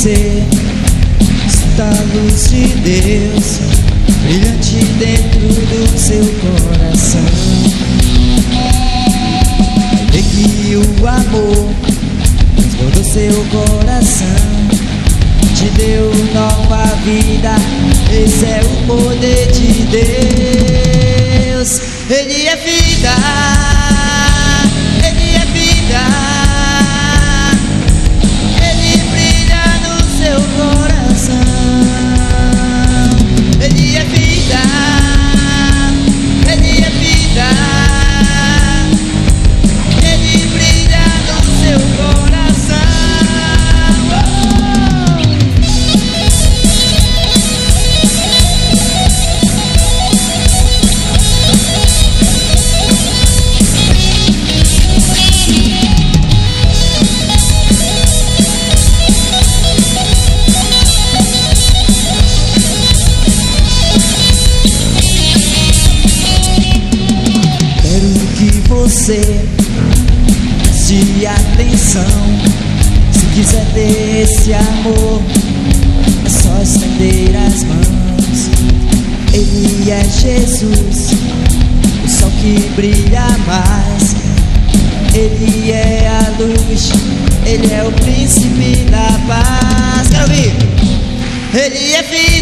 você está a luz de Deus brilhante dentro do seu coração. Vai ver que o amor transbordou seu coração, te deu nova vida. Esse é o poder de Deus. Ele é vida, Ele é vida, Ele brilha no seu coração. Ele é vida, Ele é vida, Ele brilha no seu coração. Você preste atenção. Se quiser ter esse amor, é só estender as mãos. Ele é Jesus, o sol que brilha mais. Ele é a luz, Ele é o príncipe da paz. Quero ouvir. Ele é filho.